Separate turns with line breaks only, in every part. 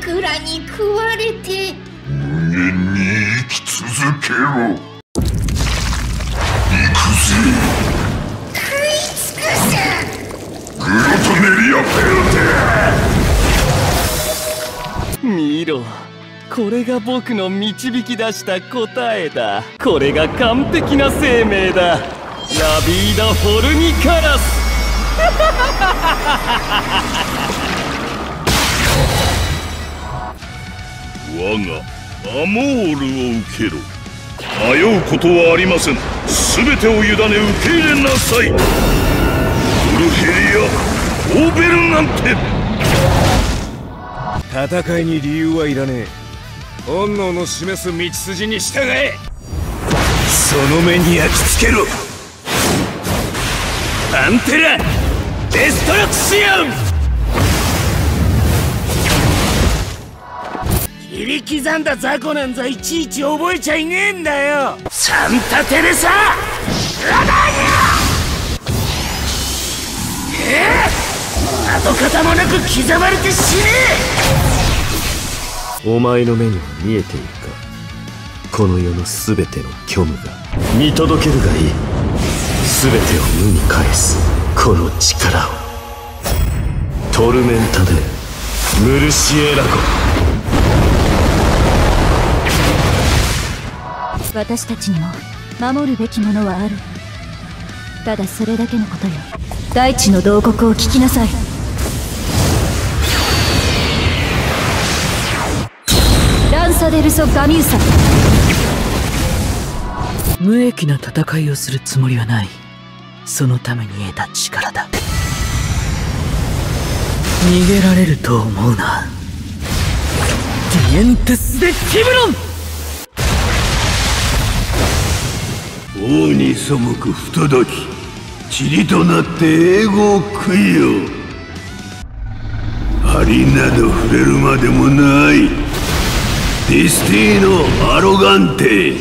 くらに食われて
無限に生き続けろ。行くぜ。
食い尽くす。
グロトネリア・ペルテ。
見ろ、これが僕の導き出した答えだ。これが完璧な生命だ。ラビーダ・フォルニカラス。
我がアモールを受けろ。迷うことはありません。全てを委ね受け入れなさい。ウルヘリア・オーベルなんて。
戦いに理由はいらねえ。本能の示す道筋に従え。その目に焼き付けろ。パンテラ・デストラクシオン。切り刻んだ雑魚なんざいちいち覚えちゃいねえんだよ。サンタテレサ・ラダーニャ。跡形もなく刻まれて死ねえ。お前の目には見えているか。この世の全ての虚無が見届けるがいい。全てを無に返すこの力を。トルメンタでムルシエラコ。
私たちにも守るべきものはある。ただそれだけのことよ。大地の慟哭を聞きなさい。ランサデルソ・ガミューサ。
無益な戦いをするつもりはない。そのために得た力だ。逃げられると思うな。ディエンテス・デ・ティブロン。
王に背く不届き、塵となって永劫食いよ。針など触れるまでもない。デスティーノ・アロガンテ。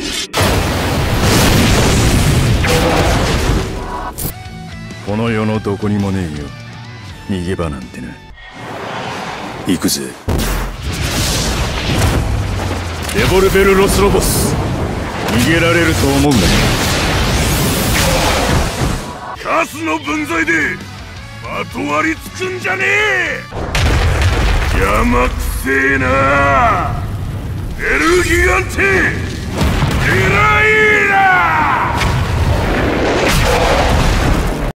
この世のどこにもねえよ、逃げ場なんてな。行くぜ。レボルベル・ロス・ロボス。逃げられると思うんだよ。
カスの分際でまとわりつくんじゃねえ。邪魔くせえな。エルギガンテ・エライーラ。